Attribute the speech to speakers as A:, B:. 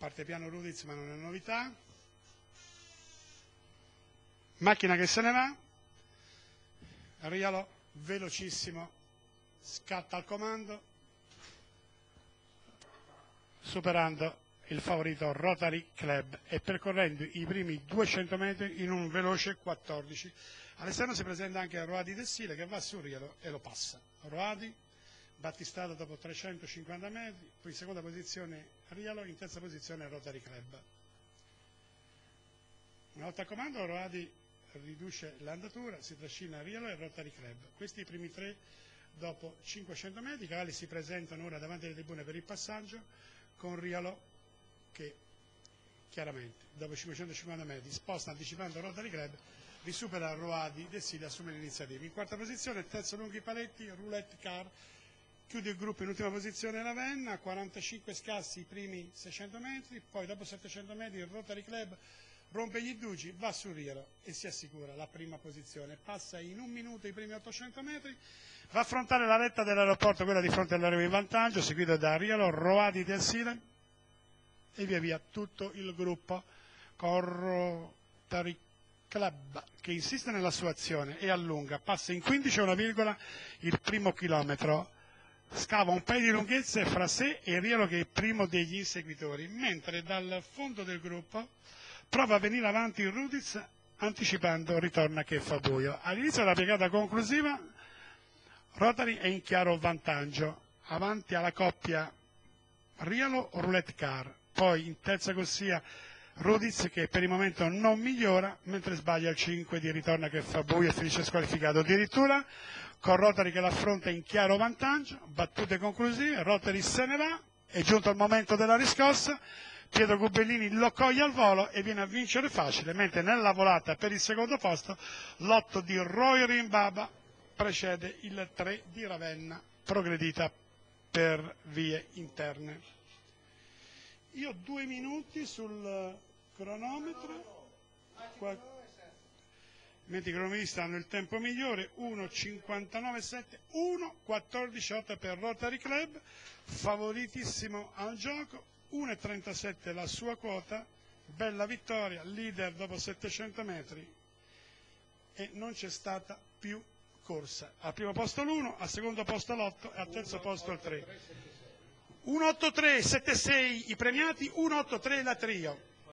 A: parte piano Ruditz, ma non è novità. Macchina che se ne va, Rialo velocissimo, scatta al comando, superando il favorito Rotary Club e percorrendo i primi 200 metri in un veloce 14. All'esterno si presenta anche Roadi del Sile che va su Rialo e lo passa. Roadi, battistrada dopo 350 metri, poi in seconda posizione Rialo, in terza posizione Rotary Club. Una volta al comando Roadi riduce l'andatura, si trascina Rialo e Rotary Club. Questi i primi tre dopo 500 metri. I cavalli si presentano ora davanti alle tribune per il passaggio con Rialo che chiaramente dopo 550 metri sposta anticipando Rotary Club, risupera Roadi del Sile, assume l'iniziativa. In quarta posizione, terzo lunghi paletti, Roulette Car, chiude il gruppo in ultima posizione Ravenna, 45 scassi i primi 600 metri, poi dopo 700 metri il Rotary Club rompe gli indugi, va su Rialo e si assicura la prima posizione, passa in un minuto i primi 800 metri, va a affrontare la retta dell'aeroporto, quella di fronte all'aereo in vantaggio, seguito da Rialo, Roadi del Sile e via via tutto il gruppo con Rotary Club che insiste nella sua azione e allunga, passa in 15 una virgola il primo chilometro, scava un paio di lunghezze fra sé e Rialo che è il primo degli inseguitori, mentre dal fondo del gruppo prova a venire avanti il Ruditz anticipando ritorna che fa buio. All'inizio della piegata conclusiva Rotary è in chiaro vantaggio, avanti alla coppia Rialo Roulette Car, poi in terza corsia Ruditz che per il momento non migliora, mentre sbaglia il 5 di ritorna che fa buio e finisce squalificato. Addirittura con Rotary che l'affronta in chiaro vantaggio, battute conclusive, Rotary se ne va, è giunto il momento della riscossa, Pietro Gubellini lo coglie al volo e viene a vincere facile, mentre nella volata per il secondo posto l'8 di Roy Rimbaba precede il 3 di Ravenna, progredita per vie interne. Io ho 2 minuti sul cronometro, mentre i cronometri hanno il tempo migliore, 1.59.7, 1.14.8 per Rotary Club, favoritissimo al gioco, 1.37 la sua quota, bella vittoria, leader dopo 700 metri e non c'è stata più corsa. Al primo posto l'1, al secondo posto l'8 e al terzo posto il 3. 1.83, 7.6 i premiati, 1.83 la trio.